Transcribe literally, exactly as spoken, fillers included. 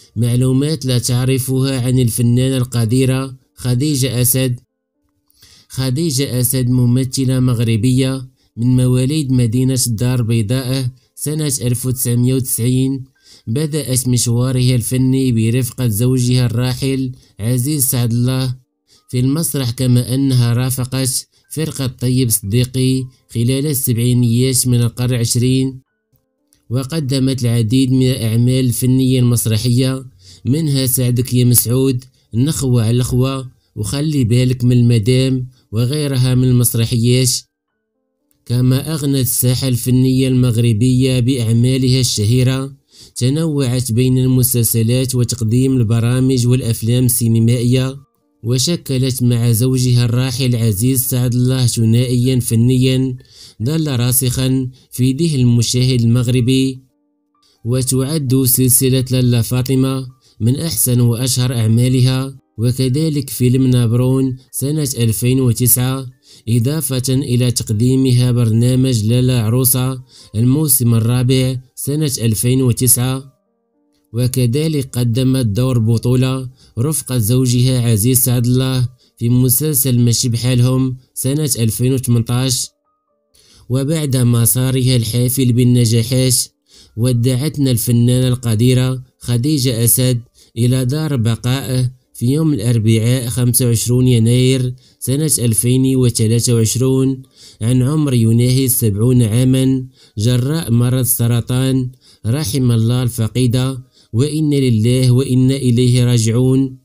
معلومات لا تعرفها عن الفنانة القديرة خديجة أسد. خديجة أسد ممثلة مغربية من مواليد مدينة الدار البيضاء سنة ألف وتسعمائة وتسعين. بدأت مشوارها الفني برفقة زوجها الراحل عزيز سعد الله في المسرح، كما أنها رافقت فرقة طيب صديقي خلال السبعينيات من القرن العشرين، وقدمت العديد من الأعمال الفنية المسرحية، منها ساعدك يا مسعود، نخوة على الأخوة، وخلي بالك من المدام، وغيرها من المسرحيات. كما أغنت الساحة الفنية المغربية بأعمالها الشهيرة، تنوعت بين المسلسلات وتقديم البرامج والأفلام السينمائية، وشكلت مع زوجها الراحل عزيز سعد الله ثنائيا فنيا ظل راسخا في ذهن المشاهد المغربي. وتعد سلسلة لالا فاطمة من أحسن وأشهر أعمالها، وكذلك فيلم نابرون سنة ألفين وتسعة، إضافة إلى تقديمها برنامج لالا عروسة الموسم الرابع سنة ألفين وتسعة، وكذلك قدمت دور بطولة رفقة زوجها عزيز سعد الله في مسلسل ماشي بحالهم سنة ألفين وثمانية عشر. وبعد مسارها الحافل بالنجاحات، ودعتنا الفنانة القديرة خديجة أسد إلى دار بقائه في يوم الأربعاء خمسة وعشرين يناير سنة ألفين وثلاثة وعشرين عن عمر يناهز سبعين عاما جراء مرض السرطان، رحم الله الفقيدة، وإنا لله وإنا إليه راجعون.